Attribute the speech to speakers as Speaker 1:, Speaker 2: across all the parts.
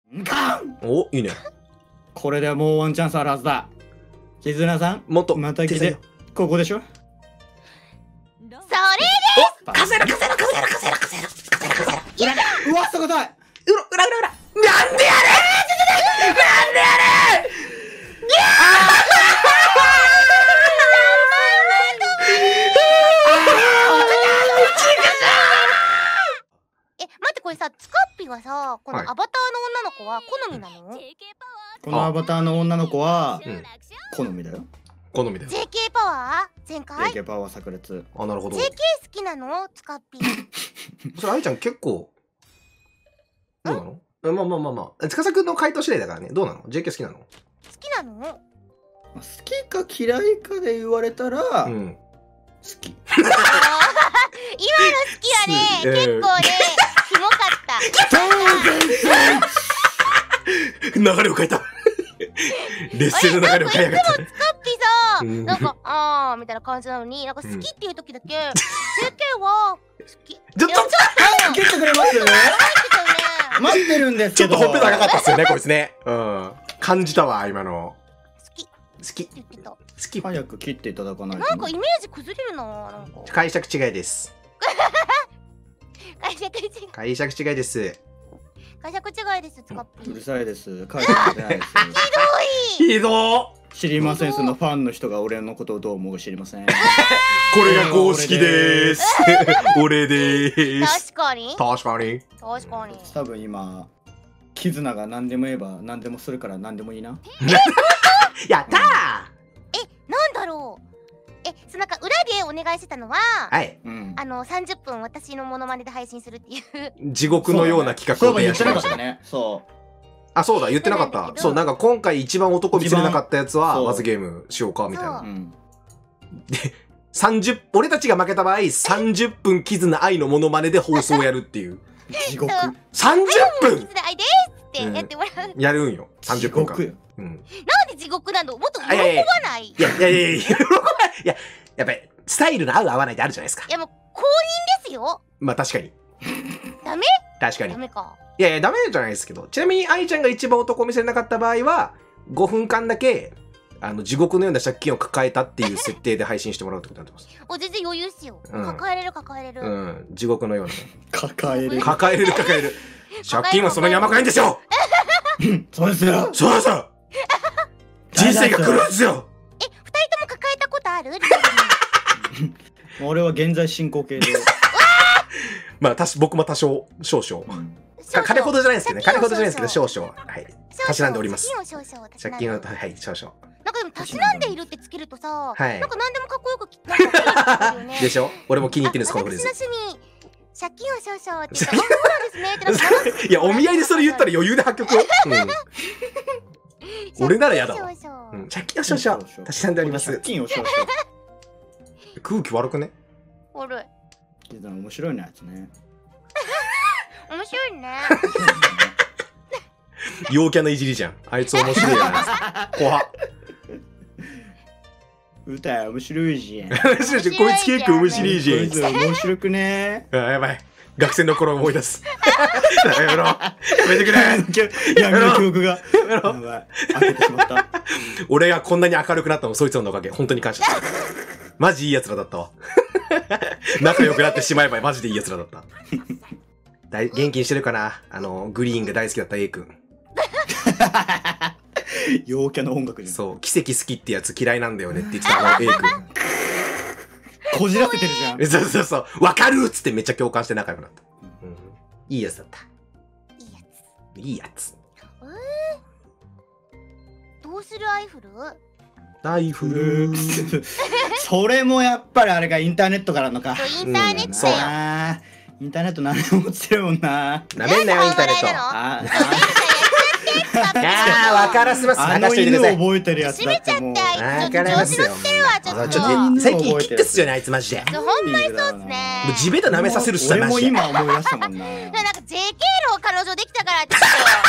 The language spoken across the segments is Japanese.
Speaker 1: ガン。
Speaker 2: お、いいね。
Speaker 1: これでもうワンチャンスあるはずだ。絆さん、
Speaker 2: もっと
Speaker 1: また来て。ここでしょ。
Speaker 3: それで
Speaker 2: お、カセラ。
Speaker 1: うわ、すごい。
Speaker 2: 裏。なんでやれ
Speaker 3: 待って、これさ、ツカッピはさ、このアバターの女の子は好みなの？
Speaker 1: このアバターの女の子は好みだよ。
Speaker 2: 好みだよ。
Speaker 3: JK パワー全開？
Speaker 1: JK パワー炸裂。
Speaker 2: あ、なるほど。
Speaker 3: JK 好きなの？ツカッピ
Speaker 2: それ、愛ちゃん結構、どうなの？まあ。司くんの回答次第だからね。どうなの？ JK 好きなの？
Speaker 3: 好きなの？
Speaker 1: 好きか嫌いかで言われたら、好き。
Speaker 3: 今の好きはね、結構ね、キモかった。
Speaker 2: 流れを変えた。劣勢の流れを変えやがった。
Speaker 3: ツカッピさ、なんか、あーみたいな感じなのに、なんか好きっていう時だけ、JK は好き。
Speaker 2: ちょっと
Speaker 1: 早く切ってくれます？待ってるんです
Speaker 2: ちょ
Speaker 1: けど。
Speaker 2: っとほっぺ高かったっすよね、こいつね。感じたわ、今の。好き。
Speaker 3: 言ってた。
Speaker 2: 好き。
Speaker 1: 早く切っていただかないと。
Speaker 3: なんかイメージ崩れるな、なんか。
Speaker 2: 解釈違いです。
Speaker 3: 解釈違い。
Speaker 2: 解釈違いです。
Speaker 3: 解釈違いです、ツカッピ。
Speaker 1: うるさいです。解釈じゃないです。
Speaker 2: ひど
Speaker 1: 知りません。そのファンの人が俺のことをどう思うか知りません。
Speaker 2: これが公式でーす。俺でーす。
Speaker 3: 確かに。
Speaker 2: 確かに。
Speaker 3: 確かに。
Speaker 1: 多分今、キズナが何でも言えば何でもするから何でもいいな。
Speaker 2: やったー。
Speaker 3: なんだろう。なんか裏でお願いしてたのは、
Speaker 2: はい。
Speaker 3: 30分私のモノマネで配信するっていう。
Speaker 2: 地獄のような企画を
Speaker 1: 言ってなかっ
Speaker 2: した
Speaker 1: ね。そう。
Speaker 2: あ、そうだ、言ってなかった。そう、なんか今回一番男見せれなかったやつは、罰ゲームしようか、みたいな。で、俺たちが負けた場合、30分絆愛のモノマネで放送をやるっていう。
Speaker 1: 地獄。
Speaker 2: 30分
Speaker 3: 絆愛ですってやってもらう。
Speaker 2: やるんよ。30分間。
Speaker 3: なんで地獄なの？もっと喜ばない？
Speaker 2: いや、やっぱり、スタイルの合う合わないってあるじゃないですか。
Speaker 3: いやもう、公認ですよ。
Speaker 2: まあ確かに。
Speaker 3: ダメ？
Speaker 2: 確かに。
Speaker 3: ダメか。
Speaker 2: いや、ダメじゃないですけど。ちなみに、愛ちゃんが一番男を見せれなかった場合は、5分間だけ、地獄のような借金を抱えたっていう設定で配信してもらうってことになってます。
Speaker 3: 全然余裕っすよ。抱えれる。
Speaker 2: 地獄のような。
Speaker 1: 抱える。
Speaker 2: 借金はそんなに甘くないんですよ。
Speaker 1: そうですよ。
Speaker 2: そうですよ。人生が来るんですよ。
Speaker 3: 2人とも抱えたことある？
Speaker 1: 俺は現在進行形で。
Speaker 2: まあ、僕も少々。金ほどじゃないですけどね。金ほどじゃないですけど、少々。はい。たしなんでおります。借金を、はい、少々。
Speaker 3: なんかでも、たしなんでいるってつけるとさ、
Speaker 2: はい。
Speaker 3: なんか何でもかっこよく
Speaker 2: でしょ？俺も気に入ってるんです、このフレーズ。
Speaker 3: 私の趣味、借金を少々って言ったら、そうなんですね。
Speaker 2: いや、お見合いでそれ言ったら余裕で破局。俺なら嫌だわ。借金を少々、たしなんでおります。
Speaker 1: 借金を少々。
Speaker 2: 空気悪くね？
Speaker 3: 悪い。
Speaker 1: 面白いね、あいつね。
Speaker 3: 面白いね。
Speaker 2: 陽キャのいじりじゃん。あいつ面白いな。怖っ。
Speaker 1: 歌面白いじゃん。
Speaker 2: こいつ結構面白いじゃん。
Speaker 1: 面白くね。
Speaker 2: やばい。学生の頃思い出す。やめろ。やめてくれ。
Speaker 1: やめろ、記憶が。やばい。開けてしまった。
Speaker 2: 俺がこんなに明るくなったのもそいつのおかげ。本当に感謝してる。マジいい奴らだったわ。仲良くなってしまえばマジでいい奴らだった。元気にしてるかな？グリーンが大好きだった A 君。
Speaker 1: 陽キャの音楽に。
Speaker 2: そう、奇跡好きってやつ嫌いなんだよねって言ってたA 君。
Speaker 1: こじらせてるじゃん。
Speaker 2: そう。わかるっつってめっちゃ共感して仲良くなった。いいやつだった。いいやつ。
Speaker 3: どうするアイフル？
Speaker 2: ライフル。
Speaker 1: それもやっぱりあれがインターネットからのか。
Speaker 3: インターネットだよ。
Speaker 1: インターネット何でも落ちてるもんな。
Speaker 2: なめんなよ、インターネット。わからせます。
Speaker 1: あの犬覚えてるやつだってもう。
Speaker 2: わかりますよ。ちょっと最近切ってっすよね、あいつマジで。
Speaker 3: ほんまにそうっすね。
Speaker 2: もう地べた舐めさせるしさ、
Speaker 1: 俺も今思い出したもんな。
Speaker 3: なんか JK の彼女できたからって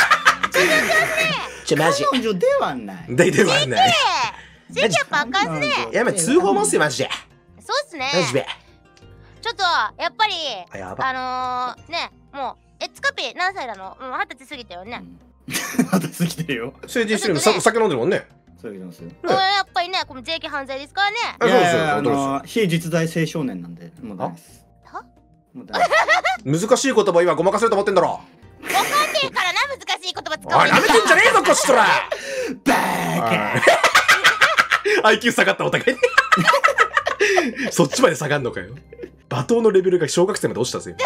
Speaker 2: マジ。
Speaker 1: 彼女ではない。
Speaker 2: ではない。
Speaker 3: JK やっぱあかんっすね。
Speaker 2: やばい、通報もっすよ、マジで。
Speaker 3: そうっすね。
Speaker 2: マジで。
Speaker 3: ちょっと、やっぱり、
Speaker 2: ね、
Speaker 3: もう、ツカピ何歳なの？もう20歳過ぎたよね。
Speaker 1: 私来てるよ。
Speaker 2: 成人してるの酒飲んでるもんね。
Speaker 1: そう言ってますよ。
Speaker 3: やっぱりね、この税金犯罪ですからね。
Speaker 1: いやいや、非実在青少年なんで、もうダメです。もうダメです。
Speaker 2: 難しい言葉今ごまかせると思ってんだろ。
Speaker 3: わかんねえからな、難しい言葉使う。
Speaker 2: おい、なめてんじゃねえぞ、こっちとら。
Speaker 1: バー
Speaker 2: カ。IQ 下がったお互い。そっちまで下がんのかよ。罵倒のレベルが小学生まで落ちたぜ。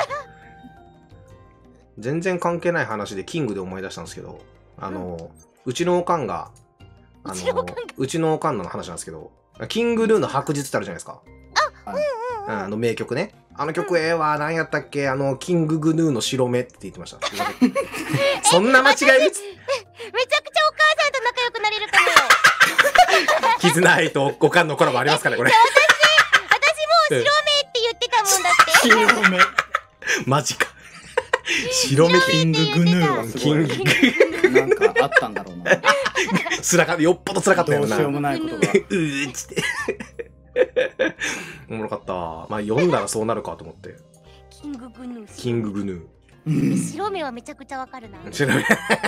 Speaker 2: 全然関係ない話でキングで思い出したんですけど、うちのおかんが、うちのおかんの話なんですけど、キングルーの白日ってあるじゃないですか。名曲ね。あの曲は何やったっけ、キンググヌーの白目って言ってました。そんな間違いです。
Speaker 3: めちゃくちゃお母さんと仲良くなれるかもよ。
Speaker 2: 絆愛とおかんのコラボありますからね、これ。
Speaker 3: 私もう白目って言ってたもんだって。
Speaker 1: 白目。
Speaker 2: マジか。白目
Speaker 1: キンググヌーはすごい。なんかあったんだろうな。
Speaker 2: よっぽど辛かったよな。
Speaker 1: どうしようもないことが。
Speaker 2: っつって。おもろかった。まあ読んだらそうなるかと思って。
Speaker 3: キンググヌー。
Speaker 2: キンググヌー。
Speaker 3: 白目はめちゃくちゃわかるな。
Speaker 2: 白目。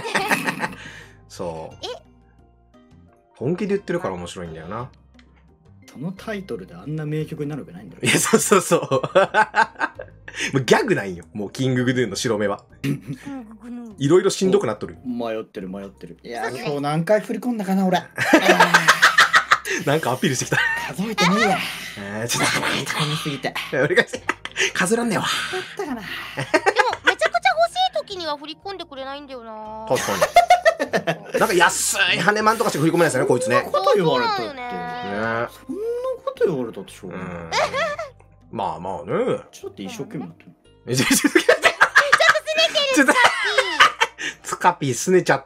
Speaker 2: そう。本気で言ってるから面白いんだよな。
Speaker 1: そのタイトルであんな名曲になるわけないんだよ。
Speaker 2: いや、そうそうそう。もうギャグないよ。もうキンググヌーの白目は。いろいろしんどくなっとる。
Speaker 1: 迷ってる。いや、今日何回振り込んだかな、俺。
Speaker 2: なんかアピールしてきた。
Speaker 1: 数えてねえや。
Speaker 2: ちょっと
Speaker 1: 噛みすぎて。
Speaker 2: 俺が数らんねえわ。
Speaker 1: だったかな。
Speaker 3: でもめちゃくちゃ欲しい時には振り込んでくれないんだよな。
Speaker 2: 確かに。なんか安い羽マンとかしか振り込めないですよね、こいつね。
Speaker 1: そんなこと言われたって。そんなこと言われたってしょうがない。
Speaker 2: まあまあね。
Speaker 1: ちょっと一生懸命やってる。
Speaker 3: ちょっとすねてる。
Speaker 2: ツカピーすねちゃった。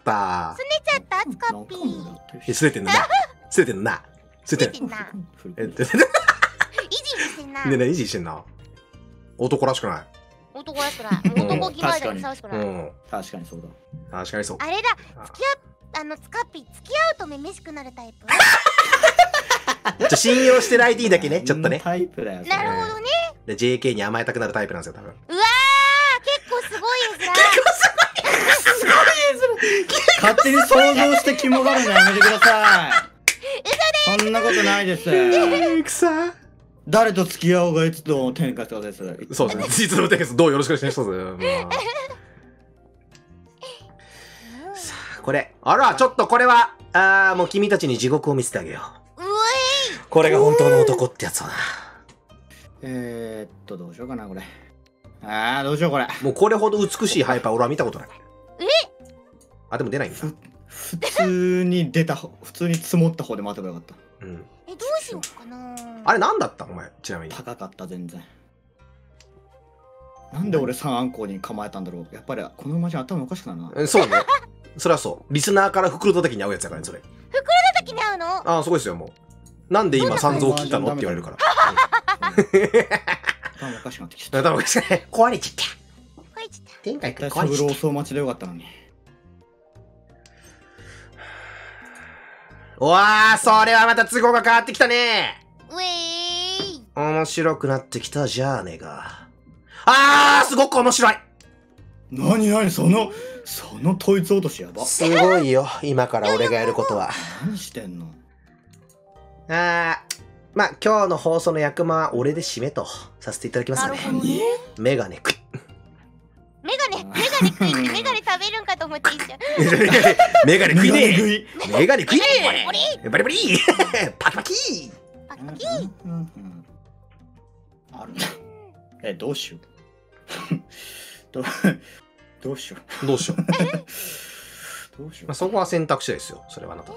Speaker 3: すねちゃったツカピー。
Speaker 2: すねてんのな。すねてんのな。すねてんのな。
Speaker 3: 維持してんな。
Speaker 2: ねえ、維持してんな。男らしくない。
Speaker 3: 男らしくない。男気前だにふさわしくない。
Speaker 1: 確かにそうだ。
Speaker 2: 確かにそう。
Speaker 3: あれだ。ツカピー付き合うとめめしくなるタイプ。
Speaker 2: 信用してる IT だけね、ちょっとね。
Speaker 1: タイプだよ。
Speaker 3: なるほどね。
Speaker 2: で JK に甘えたくなるタイプなんですよ、多分。
Speaker 3: うわー、結構すごい絵面。
Speaker 1: すごい絵面。勝手に想像して肝がるのやめてください。嘘です。そんなことないです。
Speaker 2: くさ。
Speaker 1: 誰と付き合おうがいつと天下とです。
Speaker 2: そうですね。いつの天下どうよろしくお願いします。さあ、これ。あら、ちょっとこれは、もう君たちに地獄を見せてあげよう。これが本当の男ってやつだな。
Speaker 1: どうしようかな、これ。どうしよう、これ。
Speaker 2: もうこれほど美しいハイパー俺は見たことない。でも出ないんだ。
Speaker 1: 普通に積もった方で待てばよかった。
Speaker 3: どうしようかな。
Speaker 2: あれ何だったお前、ちなみに。
Speaker 1: 高かった、全然。なんで俺3アンコウに構えたんだろう。やっぱりこの馬じゃ頭おかしくなるな。
Speaker 2: そうね。それはそう。リスナーから袋叩きに合うやつやからね、それ。
Speaker 3: 袋叩きに合うの？
Speaker 2: そうですよ、もう。なんで今三蔵切ったのって言われるから。
Speaker 1: 頭おかしくなってきちゃった。
Speaker 2: 頭おかしくない。壊れちゃった。
Speaker 3: 壊れちゃった。
Speaker 2: 天外くん
Speaker 1: 壊れちゃった。サブロー総待ちでよかったのに。
Speaker 2: うわー、それはまた都合が変わってきたね。面白くなってきたじゃあねが。すごく面白い。
Speaker 1: 何その統一落としやば。
Speaker 2: すごいよ、今から俺がやることは。
Speaker 1: 何してんの？
Speaker 2: まあ今日の放送の役満は俺で締めとさせていただきますね。メガネ食い。
Speaker 3: メガネ食べるんかと思って一緒。
Speaker 2: メガネ食いねえ。メガネ食いねえ。バリバリパキパキ
Speaker 3: パキパキ。
Speaker 1: ある。どうしよう。どうしよう。
Speaker 2: そこは選択肢ですよ。それはあなた。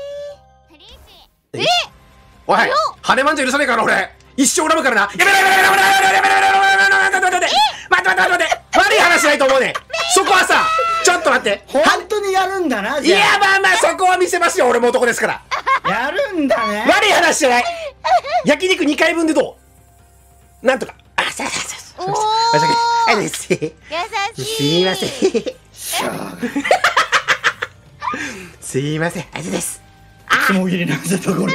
Speaker 2: おい、羽マンじゃ許さねえから俺。一生恨むからな。やめろ待って悪い話しないと思うね。そこはさ、ちょっと待って。
Speaker 1: 本当にやるんだな。
Speaker 2: いやそこは見せますよ。俺も男ですから。
Speaker 1: やるんだね。
Speaker 2: 悪い話じゃない。焼肉2回分でどう？なんとか。すいません。すいません。ありがとうございます。
Speaker 1: つもぎりなせたこれ。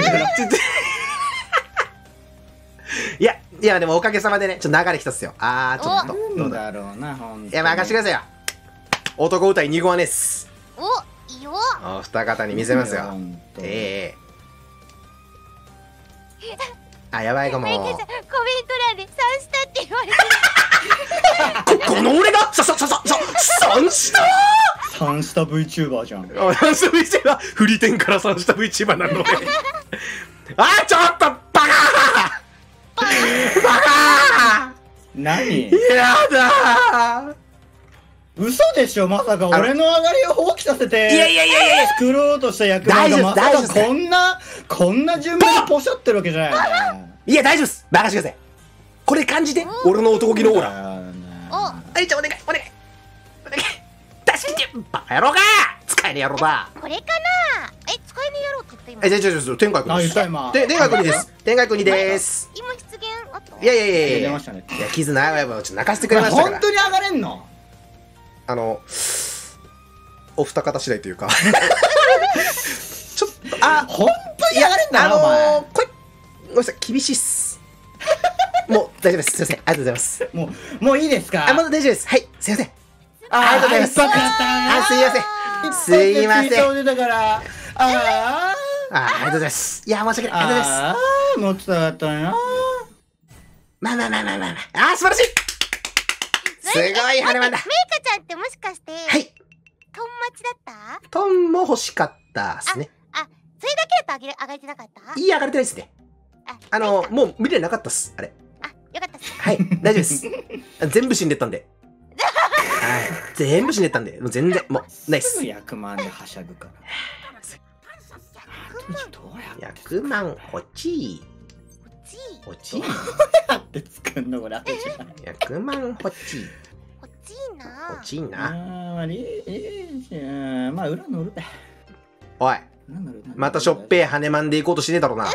Speaker 2: いやでもおかげさまでね、ちょっと流れ一つよ。ちょっと。
Speaker 1: どうだろうな、ほんと。
Speaker 2: いや、任してくださいよ。男歌い2号はねっす。
Speaker 3: お、いいよ。
Speaker 2: お二方に見せますよ。
Speaker 1: ほんと
Speaker 2: ええあ、やばいかも。
Speaker 3: マリカさん、コメント欄で3したって言われてる。
Speaker 2: この俺が3した
Speaker 1: 3スタ VTuber じゃん。
Speaker 2: 3した VTuber、フリテンから3した VTuber なの俺。あ、ちょっとバカバカ
Speaker 1: 何
Speaker 2: やだ
Speaker 1: 嘘でしょ、まさか俺の上がりを放棄させて。
Speaker 2: いや
Speaker 1: 作ろうとした役割がまさかこんな順番にポシャってるわけじゃないよね。
Speaker 2: いや、大丈夫っす。任せてください。これ感じて。俺の男気のオーラ。
Speaker 3: お、
Speaker 2: はい、じゃあお願い。助けてバカ野郎か使えねえ野郎だ。
Speaker 3: これかな。使えねえやろうって言った今。
Speaker 2: じゃあ、天海君
Speaker 1: あ、
Speaker 2: です。
Speaker 1: 言った今。
Speaker 2: 天海君です。天海君にです。
Speaker 3: 今出現あった。
Speaker 2: いや
Speaker 1: 出ましたね。
Speaker 2: いや、絆やばい、ちょっと泣かせてくれましたから。
Speaker 1: 本当に上がれんの？
Speaker 2: お二方次第というか。ちょっと、
Speaker 1: 本当に上がれんだな、お前。
Speaker 2: これ、ごめんなさい、厳しいっす。もう大丈夫です。すいません。ありがとうございます。
Speaker 1: もういいですか？
Speaker 2: もう大丈夫です。はい、すいません。ありがとうございます。すいません。すいません。
Speaker 1: そう出たから。
Speaker 2: ありがとうございます。いや、申し訳ない。ありがとうございます。
Speaker 1: もっと伝わったな。
Speaker 2: まあ。素晴らしい。すごい羽まだ。
Speaker 3: メイカちゃんってもしかして、
Speaker 2: はい。
Speaker 3: トン待ちだった？
Speaker 2: トンも欲しかったっすね。
Speaker 3: それだけだと上げてなかった？
Speaker 2: いい上がれてないっすね。もう見れなかったっす。あれ。
Speaker 3: よかったっす。
Speaker 2: はい、大丈夫です。全部死んでったんで。はい。全部死んでったんで。もう全然、もう、ナイス。
Speaker 1: 100万ではしゃぐから。
Speaker 2: 100万欲しい。欲しい。
Speaker 1: やって作んのこれ。
Speaker 2: 100万欲しい。
Speaker 3: 欲しいな。
Speaker 2: 欲しいな。
Speaker 1: まあ、裏乗るべ。
Speaker 2: おい。またしょっぺー羽まんでいこうとしてねえだろうな。おい。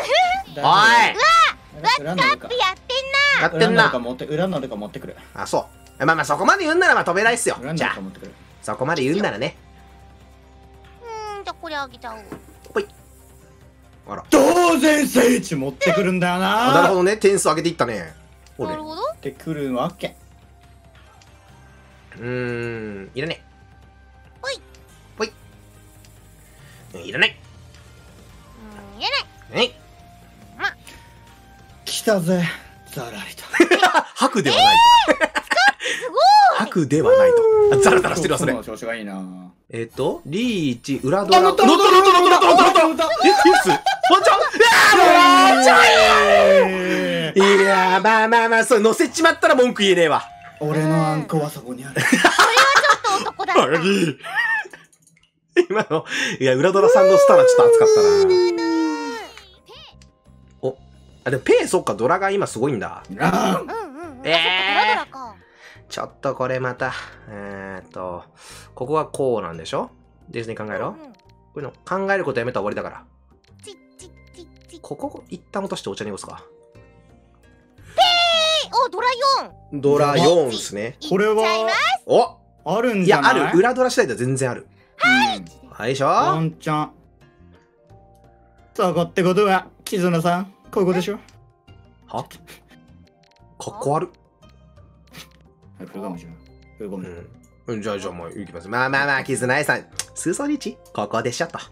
Speaker 1: 裏乗るか。
Speaker 2: やってんな。
Speaker 1: 裏乗るか持ってくる。
Speaker 2: あ、そう。まあそこまで言うんなら飛べないっすよ。じゃあ、
Speaker 1: 持ってくる。
Speaker 2: そこまで言うんならね。
Speaker 3: じゃあこれあげちゃおう。
Speaker 2: ほい。あら。
Speaker 1: 当然聖地持ってくるんだよな。
Speaker 2: なるほどね。点数上げていったね。
Speaker 3: なるほど。
Speaker 1: ってくるわけ。
Speaker 2: いらねえ。
Speaker 3: ほい。
Speaker 2: ほい。いらない。
Speaker 3: いらない。
Speaker 2: はい。
Speaker 1: 来たぜ。ザラリと。
Speaker 2: 吐くではない。吐くではないと。ザラザラしてるわ、それ。
Speaker 1: 調子がいいな。
Speaker 2: リーチ、裏ドラ。乗ったいいっす。ワンチャンいやー、まあ、それ乗せちまったら文句言えねえわ。
Speaker 1: 俺のあんこはそこにある。
Speaker 3: それはちょっと男だった。
Speaker 2: 今の、いや、裏ドラさんのスターはちょっと熱かったな。でもペイ、そっか、ドラが今すごいんだ。
Speaker 3: ドラドラか。
Speaker 2: ちょっとこれまた、ここがこうなんでしょ？冷静に考えろ。こういうの考えることやめたら終わりだから。ここ一旦落としてお茶にごすか。
Speaker 3: お、ドラ4。
Speaker 2: ドラ4ですね。
Speaker 1: これは、
Speaker 2: お、
Speaker 1: あるんじゃない？
Speaker 2: いや、ある。裏ドラ次第では全然ある。
Speaker 3: はい。
Speaker 2: はいでしょ？
Speaker 1: ワンちゃん。そこってことは、絆さん、ここでしょ？
Speaker 2: は？かっこ悪。
Speaker 1: フルガムじゃん。フルガム。
Speaker 2: じゃあもう行きます。まあ、絆愛さん。数層リーチここでしょと。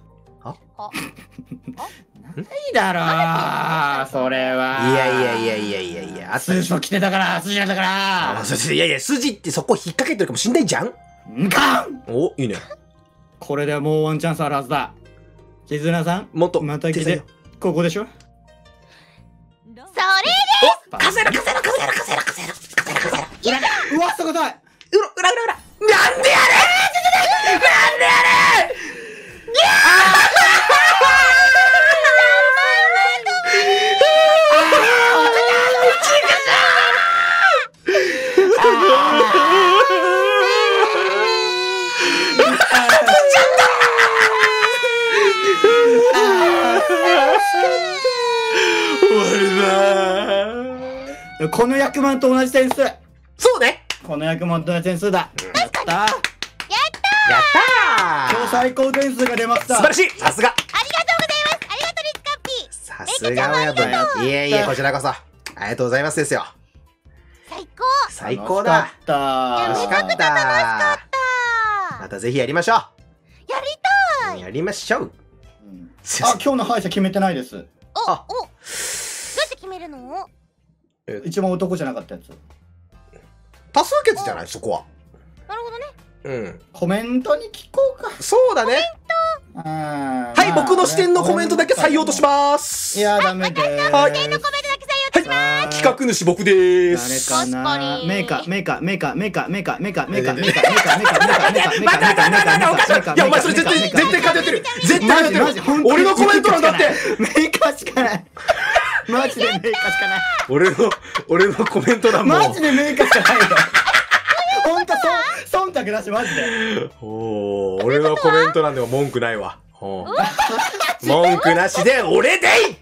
Speaker 1: ないだろー、それは。
Speaker 2: いや。
Speaker 1: 数層来てたから、筋なんだから。
Speaker 2: いや、筋ってそこ引っ掛けてるかもしんないじゃん。お、いいね。
Speaker 1: これでもうワンチャンスあるはずだ。絆さん、
Speaker 2: もっと、
Speaker 1: また来て、ここでしょ？
Speaker 3: それで
Speaker 2: 稼いだ。
Speaker 1: うわ、そこだい。
Speaker 2: 裏。なんでやれ
Speaker 1: この100万と同じ点数。
Speaker 2: そうね。
Speaker 1: この100万と同じ点数だ。やったー。
Speaker 2: やったー。
Speaker 1: 今日最高点数が出ました。
Speaker 2: 素晴らしい。さすが。
Speaker 3: ありがとうございます。ありがとうリツカッピー。
Speaker 2: さすが親分。いえ、こちらこそ。ありがとうございますですよ。
Speaker 3: 最高。
Speaker 2: 最高だ。
Speaker 1: 楽しかった。
Speaker 2: 楽しかった。またぜひやりましょう。
Speaker 3: やり
Speaker 2: やりましょう。
Speaker 1: あ、今日の敗者決めてないです。
Speaker 3: どうやって決めるの？
Speaker 1: 一番男じゃなかったやつ。
Speaker 2: 多数決じゃない、そこは。
Speaker 3: なるほどね。
Speaker 2: うん。
Speaker 1: コメントに聞こうか。
Speaker 2: そうだね。
Speaker 1: は
Speaker 2: はい、僕の視点のコメントだけ採用とします。
Speaker 1: いや、ダメでーす。
Speaker 2: はい。
Speaker 3: コメントだけ採用とします。
Speaker 2: 企画主僕でーす。
Speaker 1: 誰かな。
Speaker 3: 確かに
Speaker 1: メーカー。
Speaker 2: いや、お前それ絶対偏ってる。絶対偏ってる。俺のコメントなんだって。
Speaker 1: メーカーしかない。マジでメーカーしかない。
Speaker 2: 俺のコメント欄も。
Speaker 1: マジでメーカーしかないよ。ほんと忖度なし、マジで。
Speaker 2: 俺のコメント欄でも文句ないわ。文句なしで俺でいイエ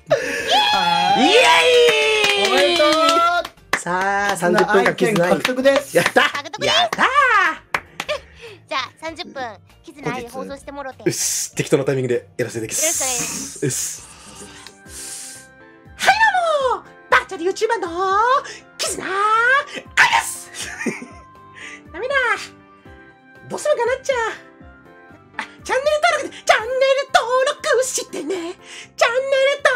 Speaker 2: ーイ
Speaker 1: おめでとう。
Speaker 2: さあ、30分間キズナイ
Speaker 1: 獲得です。
Speaker 2: やった
Speaker 3: 獲得です。
Speaker 2: やった
Speaker 3: じゃあ30分キズナイで放送してもろて。
Speaker 2: よし、適当なタイミングでやらせてきます。よし。はいどうもバーチャル YouTuber のキズナーあです。ダメだ、どうするかなっちゃチャンネル登録してね。チャンネル登